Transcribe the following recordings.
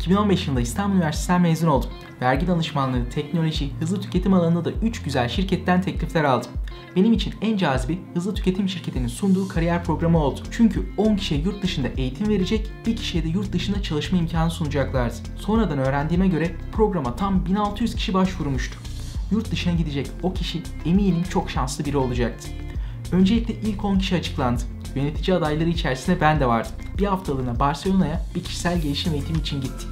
2015 yılında İstanbul Üniversitesi'nden mezun oldum. Vergi danışmanlığı, teknoloji, hızlı tüketim alanında da 3 güzel şirketten teklifler aldım. Benim için en cazibi hızlı tüketim şirketinin sunduğu kariyer programı oldu. Çünkü 10 kişiye yurt dışında eğitim verecek, bir kişiye de yurt dışında çalışma imkanı sunacaklardı. Sonradan öğrendiğime göre programa tam 1600 kişi başvurmuştu. Yurt dışına gidecek o kişi eminim çok şanslı biri olacaktı. Öncelikle ilk 10 kişi açıklandı. Yönetici adayları içerisinde ben de vardım. Bir haftalığına Barcelona'ya bir kişisel gelişim eğitimi için gittik.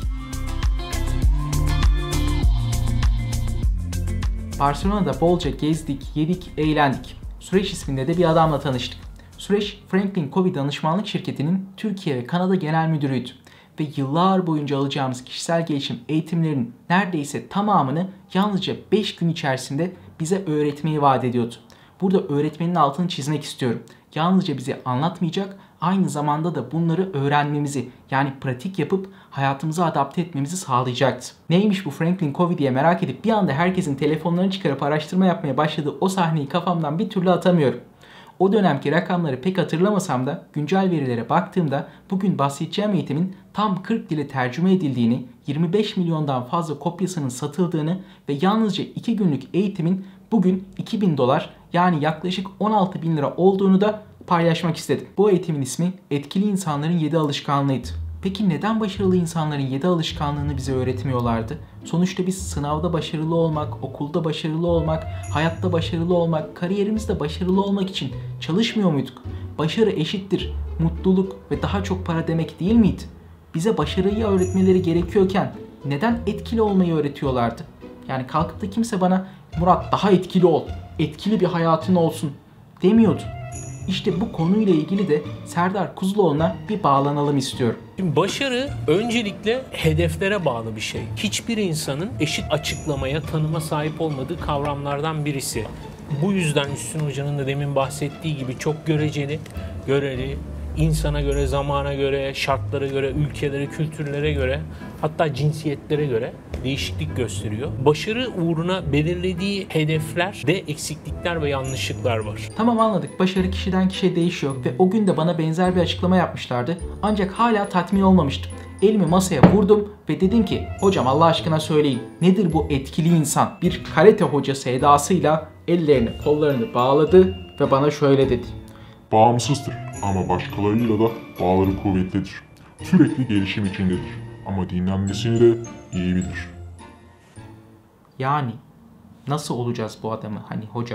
Barcelona'da bolca gezdik, yedik, eğlendik. Süreç isminde de bir adamla tanıştık. Süreç, Franklin Covey danışmanlık şirketinin Türkiye ve Kanada genel müdürüydü. Ve yıllar boyunca alacağımız kişisel gelişim eğitimlerinin neredeyse tamamını yalnızca 5 gün içerisinde bize öğretmeyi vaat ediyordu. Burada öğretmenin altını çizmek istiyorum. Yalnızca bize anlatmayacak, aynı zamanda da bunları öğrenmemizi, yani pratik yapıp hayatımıza adapte etmemizi sağlayacaktı. Neymiş bu Franklin Covey diye merak edip bir anda herkesin telefonlarını çıkarıp araştırma yapmaya başladığı o sahneyi kafamdan bir türlü atamıyorum. O dönemki rakamları pek hatırlamasam da güncel verilere baktığımda bugün bahsedeceğim eğitimin tam 40 dile tercüme edildiğini, 25 milyondan fazla kopyasının satıldığını ve yalnızca 2 günlük eğitimin bugün $2000 yani yaklaşık 16.000 lira olduğunu da paylaşmak istedim. Bu eğitimin ismi Etkili İnsanların 7 Alışkanlığı'ydı. Peki neden başarılı insanların 7 alışkanlığını bize öğretmiyorlardı? Sonuçta biz sınavda başarılı olmak, okulda başarılı olmak, hayatta başarılı olmak, kariyerimizde başarılı olmak için çalışmıyor muyduk? Başarı eşittir mutluluk ve daha çok para demek değil miydi? Bize başarıyı öğretmeleri gerekiyorken neden etkili olmayı öğretiyorlardı? Yani kalkıp da kimse bana Murat daha etkili ol, etkili bir hayatın olsun demiyordu. İşte bu konuyla ilgili de Serdar Kuzuloğlu'na bir bağlanalım istiyorum. Şimdi başarı öncelikle hedeflere bağlı bir şey. Hiçbir insanın eşit açıklamaya, tanıma sahip olmadığı kavramlardan birisi. Bu yüzden Üstün Hoca'nın da demin bahsettiği gibi çok göreceli, göreli, insana göre, zamana göre, şartlara göre, ülkelere, kültürlere göre, hatta cinsiyetlere göre değişiklik gösteriyor. Başarı uğruna belirlediği hedeflerde eksiklikler ve yanlışlıklar var. Tamam, anladık. Başarı kişiden kişiye değişiyor ve o gün de bana benzer bir açıklama yapmışlardı. Ancak hala tatmin olmamıştım. Elimi masaya vurdum ve dedim ki hocam Allah aşkına söyleyin, nedir bu etkili insan? Bir karate hocası edasıyla ellerini kollarını bağladı ve bana şöyle dedi. Bağımsızdır ama başkalarıyla da bağları kuvvetlidir. Sürekli gelişim içindedir ama dinlenmesini de iyi bilir. Yani nasıl olacağız bu adamı hani hoca?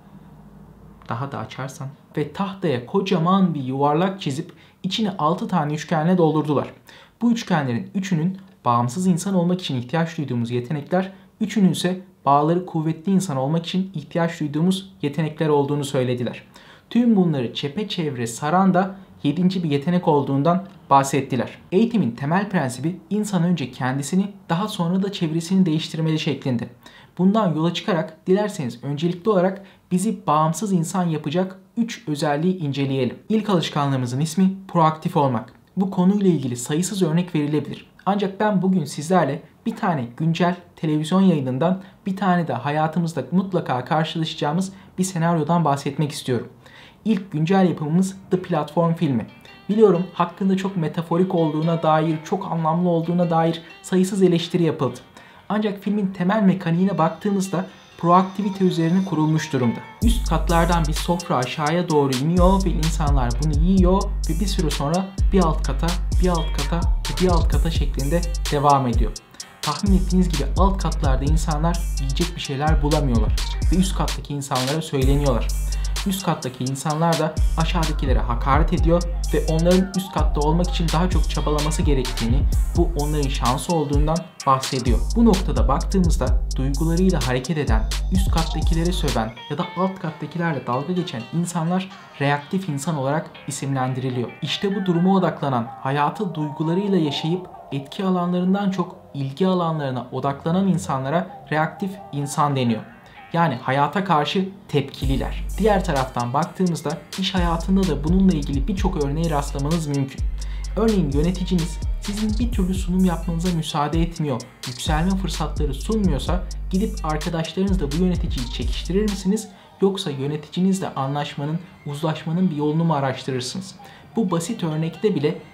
Daha da açarsan. Ve tahtaya kocaman bir yuvarlak çizip içini 6 tane üçgenle doldurdular. Bu üçgenlerin üçünün bağımsız insan olmak için ihtiyaç duyduğumuz yetenekler, üçünün ise bağları kuvvetli insan olmak için ihtiyaç duyduğumuz yetenekler olduğunu söylediler. Tüm bunları çepeçevre saran da 7. bir yetenek olduğundan bahsettiler. Eğitimin temel prensibi insan önce kendisini daha sonra da çevresini değiştirmeli şeklinde. Bundan yola çıkarak dilerseniz öncelikli olarak bizi bağımsız insan yapacak 3 özelliği inceleyelim. İlk alışkanlığımızın ismi proaktif olmak. Bu konuyla ilgili sayısız örnek verilebilir. Ancak ben bugün sizlerle bir tane güncel televizyon yayınından, bir tane de hayatımızda mutlaka karşılaşacağımız bir senaryodan bahsetmek istiyorum. İlk güncel yapımımız The Platform filmi. Biliyorum hakkında çok metaforik olduğuna dair, çok anlamlı olduğuna dair sayısız eleştiri yapıldı. Ancak filmin temel mekaniğine baktığımızda proaktivite üzerine kurulmuş durumda. Üst katlardan bir sofra aşağıya doğru iniyor ve insanlar bunu yiyor ve bir süre sonra bir alt kata, bir alt kata ve bir alt kata şeklinde devam ediyor. Tahmin ettiğiniz gibi alt katlarda insanlar yiyecek bir şeyler bulamıyorlar ve üst kattaki insanlara söyleniyorlar. Üst kattaki insanlar da aşağıdakilere hakaret ediyor ve onların üst katta olmak için daha çok çabalaması gerektiğini, bu onların şansı olduğundan bahsediyor. Bu noktada baktığımızda duygularıyla hareket eden, üst kattakilere söven ya da alt kattakilerle dalga geçen insanlar reaktif insan olarak isimlendiriliyor. İşte bu duruma odaklanan, hayatı duygularıyla yaşayıp etki alanlarından çok ilgi alanlarına odaklanan insanlara reaktif insan deniyor. Yani hayata karşı tepkililer. Diğer taraftan baktığımızda iş hayatında da bununla ilgili birçok örneğe rastlamanız mümkün. Örneğin yöneticiniz sizin bir türlü sunum yapmanıza müsaade etmiyor, yükselme fırsatları sunmuyorsa gidip arkadaşlarınızla bu yöneticiyi çekiştirir misiniz? Yoksa yöneticinizle anlaşmanın, uzlaşmanın bir yolunu mu araştırırsınız? Bu basit örnekte bile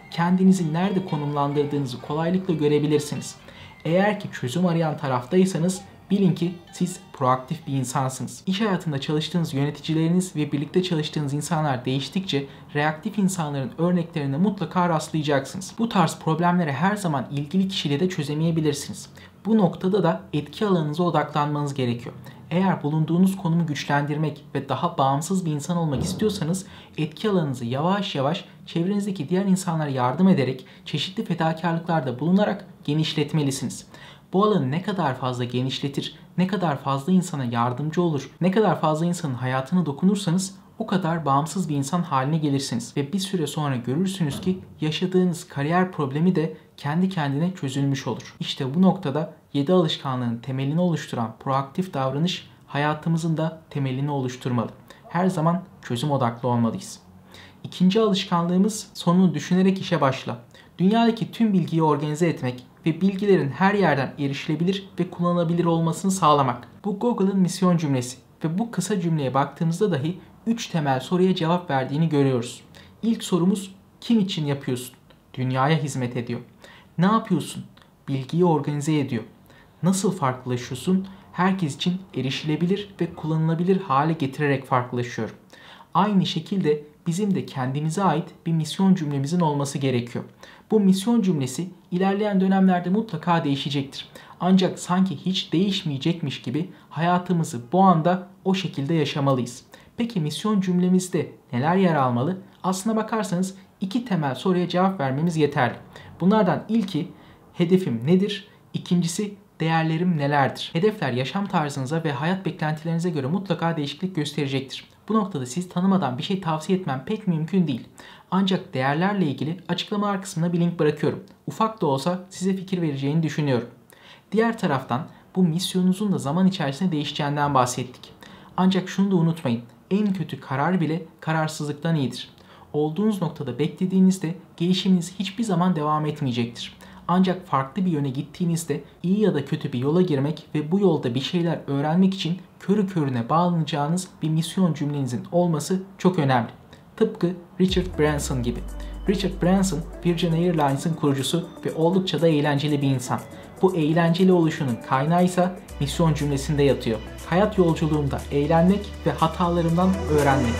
kendinizi nerede konumlandırdığınızı kolaylıkla görebilirsiniz. Eğer ki çözüm arayan taraftaysanız bilin ki siz proaktif bir insansınız. İş hayatında çalıştığınız yöneticileriniz ve birlikte çalıştığınız insanlar değiştikçe reaktif insanların örneklerine mutlaka rastlayacaksınız. Bu tarz problemleri her zaman ilgili kişiyle de çözemeyebilirsiniz. Bu noktada da etki alanınıza odaklanmanız gerekiyor. Eğer bulunduğunuz konumu güçlendirmek ve daha bağımsız bir insan olmak istiyorsanız etki alanınızı yavaş yavaş çevrenizdeki diğer insanlara yardım ederek çeşitli fedakarlıklarda bulunarak genişletmelisiniz. Bu alanı ne kadar fazla genişletir, ne kadar fazla insana yardımcı olur, ne kadar fazla insanın hayatına dokunursanız o kadar bağımsız bir insan haline gelirsiniz. Ve bir süre sonra görürsünüz ki yaşadığınız kariyer problemi de kendi kendine çözülmüş olur. İşte bu noktada 7 alışkanlığın temelini oluşturan proaktif davranış hayatımızın da temelini oluşturmalı. Her zaman çözüm odaklı olmalıyız. İkinci alışkanlığımız sonunu düşünerek işe başla. Dünyadaki tüm bilgiyi organize etmek ve bilgilerin her yerden erişilebilir ve kullanılabilir olmasını sağlamak. Bu Google'ın misyon cümlesi ve bu kısa cümleye baktığımızda dahi 3 temel soruya cevap verdiğini görüyoruz. İlk sorumuz kim için yapıyorsun? Dünyaya hizmet ediyor. Ne yapıyorsun? Bilgiyi organize ediyor. Nasıl farklılaşıyorsun? Herkes için erişilebilir ve kullanılabilir hale getirerek farklılaşıyorum. Aynı şekilde bizim de kendimize ait bir misyon cümlemizin olması gerekiyor. Bu misyon cümlesi ilerleyen dönemlerde mutlaka değişecektir. Ancak sanki hiç değişmeyecekmiş gibi hayatımızı bu anda o şekilde yaşamalıyız. Peki misyon cümlemizde neler yer almalı? Aslına bakarsanız 2 temel soruya cevap vermemiz yeterli. Bunlardan ilki hedefim nedir? İkincisi değerlerim nelerdir? Hedefler yaşam tarzınıza ve hayat beklentilerinize göre mutlaka değişiklik gösterecektir. Bu noktada sizi tanımadan bir şey tavsiye etmem pek mümkün değil. Ancak değerlerle ilgili açıklamalar kısmına bir link bırakıyorum. Ufak da olsa size fikir vereceğini düşünüyorum. Diğer taraftan bu misyonunuzun da zaman içerisinde değişeceğinden bahsettik. Ancak şunu da unutmayın. En kötü karar bile kararsızlıktan iyidir. Olduğunuz noktada beklediğinizde gelişiminiz hiçbir zaman devam etmeyecektir. Ancak farklı bir yöne gittiğinizde iyi ya da kötü bir yola girmek ve bu yolda bir şeyler öğrenmek için körü körüne bağlanacağınız bir misyon cümlenizin olması çok önemli. Tıpkı Richard Branson gibi. Richard Branson, Virgin Airlines'ın kurucusu ve oldukça da eğlenceli bir insan. Bu eğlenceli oluşunun kaynağı ise misyon cümlesinde yatıyor. Hayat yolculuğumda eğlenmek ve hatalarımdan öğrenmek.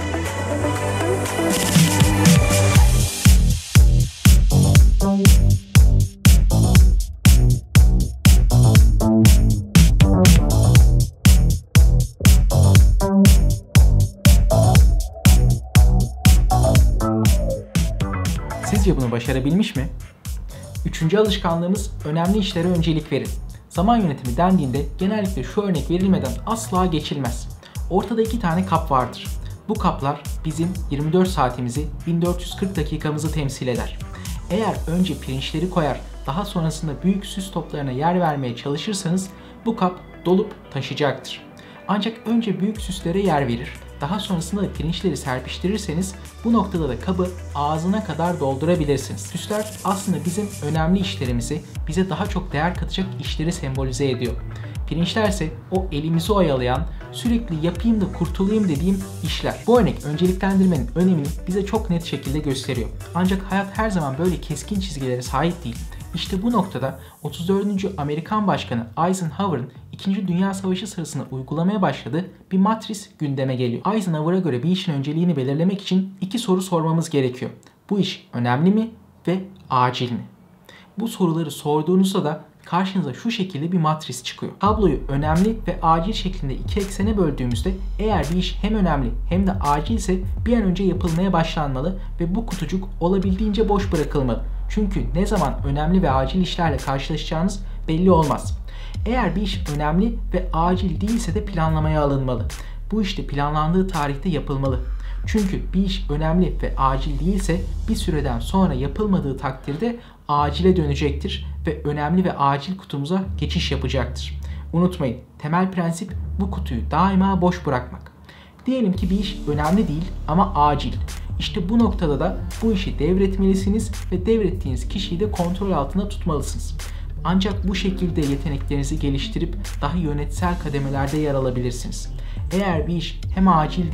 Sizce bunu başarabilmiş mi? Üçüncü alışkanlığımız önemli işlere öncelik verin. Zaman yönetimi dendiğinde genellikle şu örnek verilmeden asla geçilmez. Ortada 2 tane kap vardır. Bu kaplar bizim 24 saatimizi, 1440 dakikamızı temsil eder. Eğer önce pirinçleri koyar, daha sonrasında büyük süs toplarına yer vermeye çalışırsanız bu kap dolup taşacaktır. Ancak önce büyük süslere yer verir, daha sonrasında da pirinçleri serpiştirirseniz bu noktada da kabı ağzına kadar doldurabilirsiniz. Süsler aslında bizim önemli işlerimizi, bize daha çok değer katacak işleri sembolize ediyor. Pirinçler ise o elimizi oyalayan, sürekli yapayım da kurtulayım dediğim işler. Bu örnek önceliklendirmenin önemini bize çok net şekilde gösteriyor. Ancak hayat her zaman böyle keskin çizgilere sahip değil. İşte bu noktada 34. Amerikan Başkanı Eisenhower'ın 2. Dünya Savaşı sırasında uygulamaya başladığı bir matris gündeme geliyor. Eisenhower'a göre bir işin önceliğini belirlemek için 2 soru sormamız gerekiyor. Bu iş önemli mi ve acil mi? Bu soruları sorduğunuzda da karşınıza şu şekilde bir matris çıkıyor. Tabloyu önemli ve acil şeklinde 2 eksene böldüğümüzde eğer bir iş hem önemli hem de acilse bir an önce yapılmaya başlanmalı ve bu kutucuk olabildiğince boş bırakılmalı. Çünkü ne zaman önemli ve acil işlerle karşılaşacağınız belli olmaz. Eğer bir iş önemli ve acil değilse de planlamaya alınmalı. Bu iş de planlandığı tarihte yapılmalı. Çünkü bir iş önemli ve acil değilse bir süreden sonra yapılmadığı takdirde acile dönecektir ve önemli ve acil kutumuza geçiş yapacaktır. Unutmayın, temel prensip bu kutuyu daima boş bırakmak. Diyelim ki bir iş önemli değil ama acil. İşte bu noktada da bu işi devretmelisiniz ve devrettiğiniz kişiyi de kontrol altında tutmalısınız. Ancak bu şekilde yeteneklerinizi geliştirip daha yönetsel kademelerde yer alabilirsiniz. Eğer bir iş hem acil değil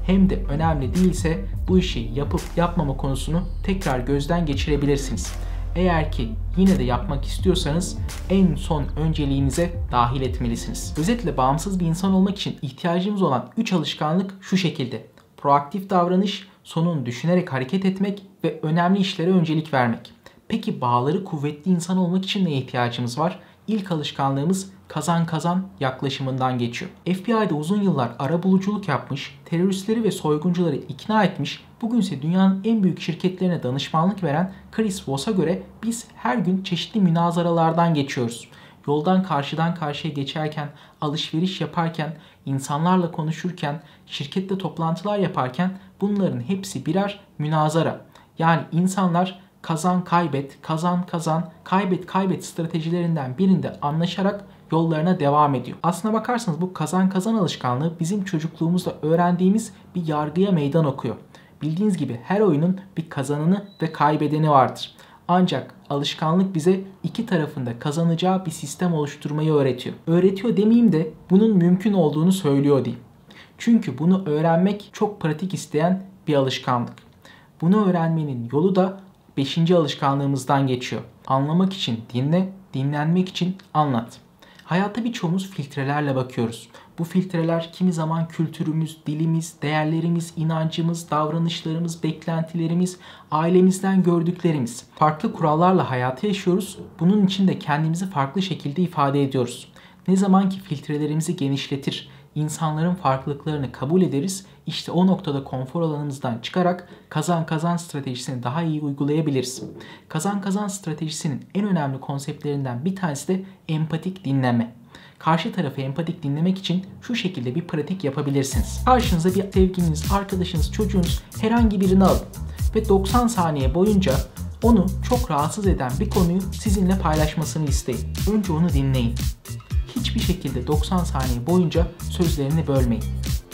hem de önemli değilse bu işi yapıp yapmama konusunu tekrar gözden geçirebilirsiniz. Eğer ki yine de yapmak istiyorsanız en son önceliğinize dahil etmelisiniz. Özetle bağımsız bir insan olmak için ihtiyacımız olan 3 alışkanlık şu şekilde: proaktif davranış, sonunu düşünerek hareket etmek ve önemli işlere öncelik vermek. Peki bağları kuvvetli insan olmak için neye ihtiyacımız var? İlk alışkanlığımız kazan kazan yaklaşımından geçiyor. FBI'de uzun yıllar arabuluculuk yapmış, teröristleri ve soyguncuları ikna etmiş, bugünse dünyanın en büyük şirketlerine danışmanlık veren Chris Voss'a göre biz her gün çeşitli münazaralardan geçiyoruz. Yoldan karşıdan karşıya geçerken, alışveriş yaparken, insanlarla konuşurken, şirkette toplantılar yaparken bunların hepsi birer münazara. Yani insanlar kazan kaybet, kazan kazan, kaybet kaybet stratejilerinden birinde anlaşarak yollarına devam ediyor. Aslına bakarsanız bu kazan kazan alışkanlığı bizim çocukluğumuzda öğrendiğimiz bir yargıya meydan okuyor. Bildiğiniz gibi her oyunun bir kazananı ve kaybedeni vardır. Ancak alışkanlık bize iki tarafında kazanacağı bir sistem oluşturmayı öğretiyor. Öğretiyor demeyeyim de bunun mümkün olduğunu söylüyor diyeyim. Çünkü bunu öğrenmek çok pratik isteyen bir alışkanlık. Bunu öğrenmenin yolu da 5. alışkanlığımızdan geçiyor. Anlamak için dinle, dinlenmek için anlat. Hayata birçoğumuz filtrelerle bakıyoruz. Bu filtreler kimi zaman kültürümüz, dilimiz, değerlerimiz, inancımız, davranışlarımız, beklentilerimiz, ailemizden gördüklerimiz. Farklı kurallarla hayatı yaşıyoruz. Bunun için de kendimizi farklı şekilde ifade ediyoruz. Ne zaman ki filtrelerimizi genişletir, insanların farklılıklarını kabul ederiz, işte o noktada konfor alanımızdan çıkarak kazan kazan stratejisini daha iyi uygulayabiliriz. Kazan kazan stratejisinin en önemli konseptlerinden bir tanesi de empatik dinleme. Karşı tarafı empatik dinlemek için şu şekilde bir pratik yapabilirsiniz. Karşınıza bir sevgiliniz, arkadaşınız, çocuğunuz herhangi birini alın ve 90 saniye boyunca onu çok rahatsız eden bir konuyu sizinle paylaşmasını isteyin. Önce onu dinleyin. Hiçbir şekilde 90 saniye boyunca sözlerini bölmeyin.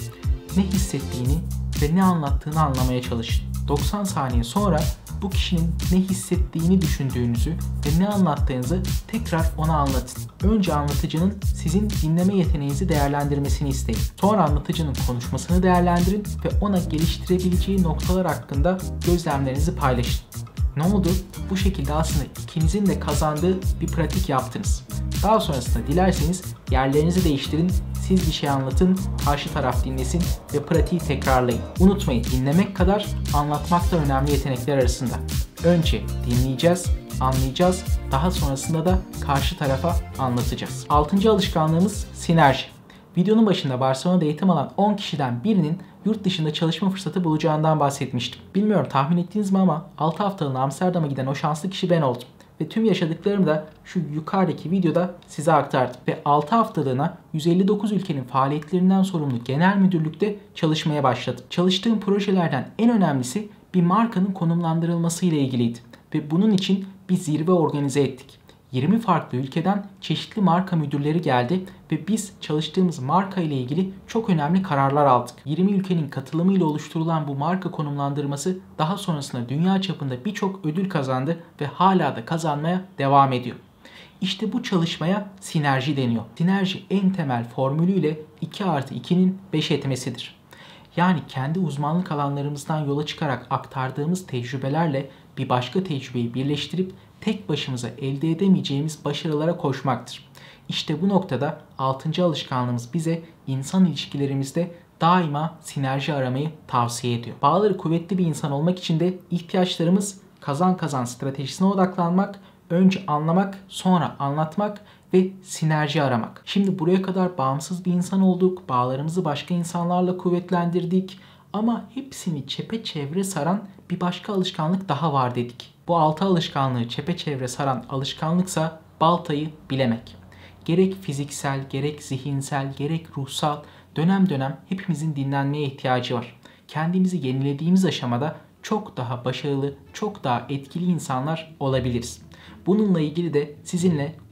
Ne hissettiğini ve ne anlattığını anlamaya çalışın. 90 saniye sonra bu kişinin ne hissettiğini düşündüğünüzü ve ne anlattığınızı tekrar ona anlatın. Önce anlatıcının sizin dinleme yeteneğinizi değerlendirmesini isteyin. Sonra anlatıcının konuşmasını değerlendirin ve ona geliştirebileceği noktalar hakkında gözlemlerinizi paylaşın. Ne oldu? Bu şekilde aslında ikinizin de kazandığı bir pratik yaptınız. Daha sonrasında dilerseniz yerlerinizi değiştirin, siz bir şey anlatın, karşı taraf dinlesin ve pratiği tekrarlayın. Unutmayın, dinlemek kadar anlatmak da önemli yetenekler arasında. Önce dinleyeceğiz, anlayacağız, daha sonrasında da karşı tarafa anlatacağız. 6. alışkanlığımız sinerji. Videonun başında Barcelona'da eğitim alan 10 kişiden birinin yurt dışında çalışma fırsatı bulacağından bahsetmiştim. Bilmiyorum tahmin ettiniz mi ama 6 haftalığına Amsterdam'a giden o şanslı kişi ben oldum. Ve tüm yaşadıklarımı da şu yukarıdaki videoda size aktardım. Ve 6 haftalığına 159 ülkenin faaliyetlerinden sorumlu genel müdürlükte çalışmaya başladım. Çalıştığım projelerden en önemlisi bir markanın konumlandırılması ile ilgiliydi. Ve bunun için bir zirve organize ettik. 20 farklı ülkeden çeşitli marka müdürleri geldi ve biz çalıştığımız marka ile ilgili çok önemli kararlar aldık. 20 ülkenin katılımıyla oluşturulan bu marka konumlandırması daha sonrasında dünya çapında birçok ödül kazandı ve hala da kazanmaya devam ediyor. İşte bu çalışmaya sinerji deniyor. Sinerji en temel formülüyle 2+2'nin 5 etmesidir. Yani kendi uzmanlık alanlarımızdan yola çıkarak aktardığımız tecrübelerle bir başka tecrübeyi birleştirip tek başımıza elde edemeyeceğimiz başarılara koşmaktır. İşte bu noktada 6. alışkanlığımız bize insan ilişkilerimizde daima sinerji aramayı tavsiye ediyor. Bağları kuvvetli bir insan olmak için de ihtiyaçlarımız kazan kazan stratejisine odaklanmak, önce anlamak, sonra anlatmak ve sinerji aramak. Şimdi buraya kadar bağımsız bir insan olduk, bağlarımızı başka insanlarla kuvvetlendirdik ama hepsini çepeçevre saran bir başka alışkanlık daha var dedik. Bu 6 alışkanlığı çepeçevre saran alışkanlıksa baltayı bilemek. Gerek fiziksel, gerek zihinsel, gerek ruhsal dönem dönem hepimizin dinlenmeye ihtiyacı var. Kendimizi yenilediğimiz aşamada çok daha başarılı, çok daha etkili insanlar olabiliriz. Bununla ilgili de sizinle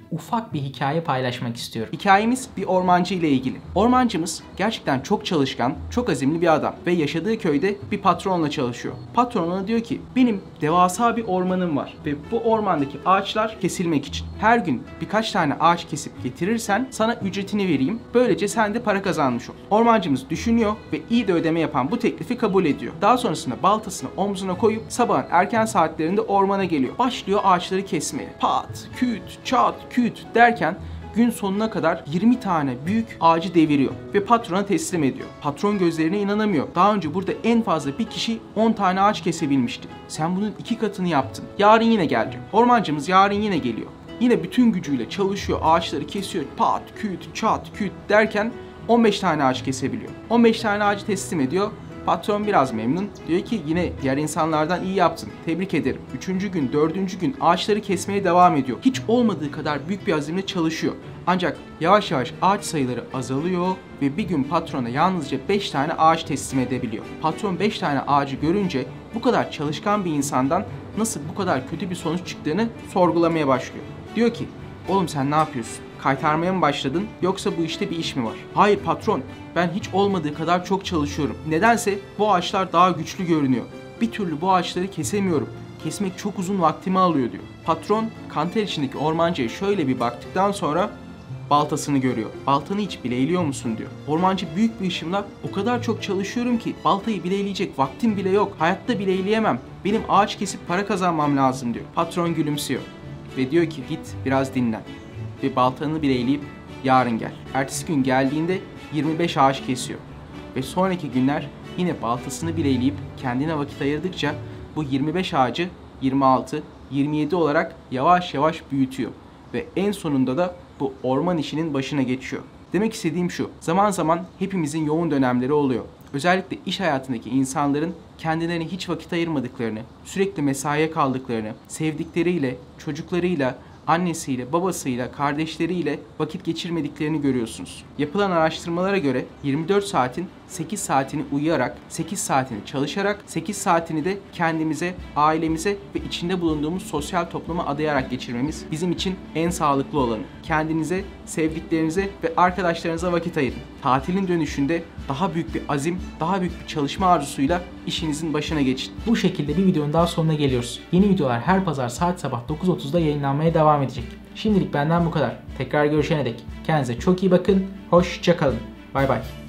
ufak bir hikaye paylaşmak istiyorum. Hikayemiz bir ormancı ile ilgili. Ormancımız gerçekten çok çalışkan, çok azimli bir adam ve yaşadığı köyde bir patronla çalışıyor. Patron ona diyor ki benim devasa bir ormanım var ve bu ormandaki ağaçlar kesilmek için. Her gün birkaç tane ağaç kesip getirirsen sana ücretini vereyim. Böylece sen de para kazanmış ol. Ormancımız düşünüyor ve iyi de ödeme yapan bu teklifi kabul ediyor. Daha sonrasında baltasını omzuna koyup sabahın erken saatlerinde ormana geliyor. Başlıyor ağaçları kesmeye. Pat, küt, çat, küt derken gün sonuna kadar 20 tane büyük ağacı deviriyor ve patrona teslim ediyor. Patron gözlerine inanamıyor. Daha önce burada en fazla bir kişi 10 tane ağaç kesebilmişti. Sen bunun 2 katını yaptın. Yarın yine gelecek. Ormancımız yarın yine geliyor. Yine bütün gücüyle çalışıyor, ağaçları kesiyor. Pat, küt, çat, küt derken 15 tane ağaç kesebiliyor. 15 tane ağacı teslim ediyor. Patron biraz memnun. Diyor ki yine diğer insanlardan iyi yaptın. Tebrik ederim. 3. gün, 4. gün ağaçları kesmeye devam ediyor. Hiç olmadığı kadar büyük bir azimle çalışıyor. Ancak yavaş yavaş ağaç sayıları azalıyor ve bir gün patrona yalnızca 5 tane ağaç teslim edebiliyor. Patron 5 tane ağacı görünce bu kadar çalışkan bir insandan nasıl bu kadar kötü bir sonuç çıktığını sorgulamaya başlıyor. Diyor ki, oğlum sen ne yapıyorsun? Kaytarmaya mı başladın yoksa bu işte bir iş mi var? Hayır patron, ben hiç olmadığı kadar çok çalışıyorum. Nedense bu ağaçlar daha güçlü görünüyor. Bir türlü bu ağaçları kesemiyorum. Kesmek çok uzun vaktimi alıyor diyor. Patron kanter içindeki ormancıya şöyle bir baktıktan sonra baltasını görüyor. Baltanı hiç bileyliyor musun diyor. Ormancı büyük bir ışımla o kadar çok çalışıyorum ki baltayı bileyleyecek vaktim bile yok. Hayatta bileyleyemem. Benim ağaç kesip para kazanmam lazım diyor. Patron gülümsüyor ve diyor ki git biraz dinlen ve baltanı bileyleyip yarın gel. Ertesi gün geldiğinde 25 ağaç kesiyor ve sonraki günler yine baltasını bileyleyip kendine vakit ayırdıkça bu 25 ağacı 26, 27 olarak yavaş yavaş büyütüyor ve en sonunda da bu orman işinin başına geçiyor. Demek istediğim şu, zaman zaman hepimizin yoğun dönemleri oluyor. Özellikle iş hayatındaki insanların kendilerine hiç vakit ayırmadıklarını, sürekli mesaiye kaldıklarını, sevdikleriyle, çocuklarıyla, annesiyle, babasıyla, kardeşleriyle vakit geçirmediklerini görüyorsunuz. Yapılan araştırmalara göre 24 saatin 8 saatini uyuyarak, 8 saatini çalışarak, 8 saatini de kendimize, ailemize ve içinde bulunduğumuz sosyal topluma adayarak geçirmemiz bizim için en sağlıklı olanı. Kendinize, sevdiklerinize ve arkadaşlarınıza vakit ayırın. Tatilin dönüşünde daha büyük bir azim, daha büyük bir çalışma arzusuyla işinizin başına geçin. Bu şekilde bir videonun daha sonuna geliyoruz. Yeni videolar her pazar saat sabah 9.30'da yayınlanmaya devam edecek. Şimdilik benden bu kadar. Tekrar görüşene dek kendinize çok iyi bakın. Hoşça kalın. Bay bay.